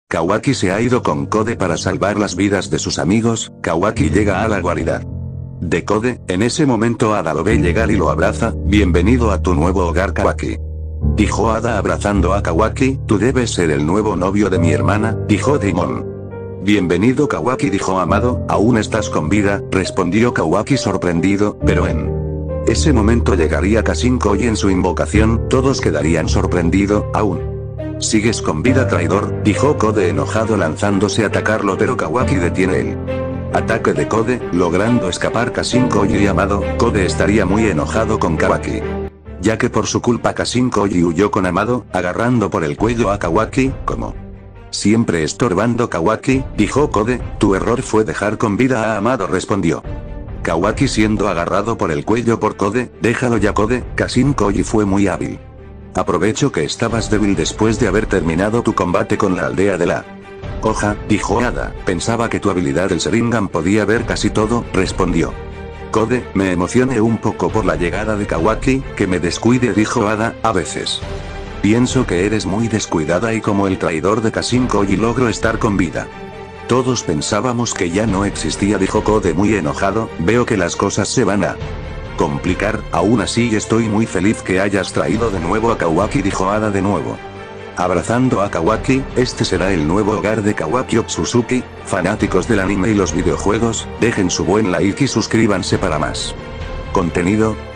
Kawaki se ha ido con Kode para salvar las vidas de sus amigos. Kawaki llega a la guarida de Kode. En ese momento Ada lo ve llegar y lo abraza. Bienvenido a tu nuevo hogar, Kawaki, dijo Ada abrazando a Kawaki. Tú debes ser el nuevo novio de mi hermana, dijo Demon. Bienvenido, Kawaki, dijo Amado. ¿Aún estás con vida?, respondió Kawaki sorprendido, pero en ese momento llegaría Kasinko y en su invocación, todos quedarían sorprendidos. ¿Aún sigues con vida, traidor?, dijo Kode enojado lanzándose a atacarlo, pero Kawaki detiene el ataque de Kode, logrando escapar Kasinko y Amado. Kode estaría muy enojado con Kawaki, ya que por su culpa Kasinko huyó con Amado, agarrando por el cuello a Kawaki, como siempre estorbando. Kawaki, dijo Kode, tu error fue dejar con vida a Amado, respondió Kawaki siendo agarrado por el cuello por Kode. Déjalo ya, Kode. Kasinko fue muy hábil. Aprovecho que estabas débil después de haber terminado tu combate con la aldea de la hoja, dijo Ada. Pensaba que tu habilidad del Sharingan podía ver casi todo, respondió Kode. Me emocioné un poco por la llegada de Kawaki, que me descuide, dijo Ada. A veces pienso que eres muy descuidada y como el traidor de Kasinko logro estar con vida. Todos pensábamos que ya no existía, dijo Kode muy enojado. Veo que las cosas se van a complicar. Aún así estoy muy feliz que hayas traído de nuevo a Kawaki, dijo Ada de nuevo abrazando a Kawaki. Este será el nuevo hogar de Kawaki Otsutsuki. Fanáticos del anime y los videojuegos, dejen su buen like y suscríbanse para más contenido.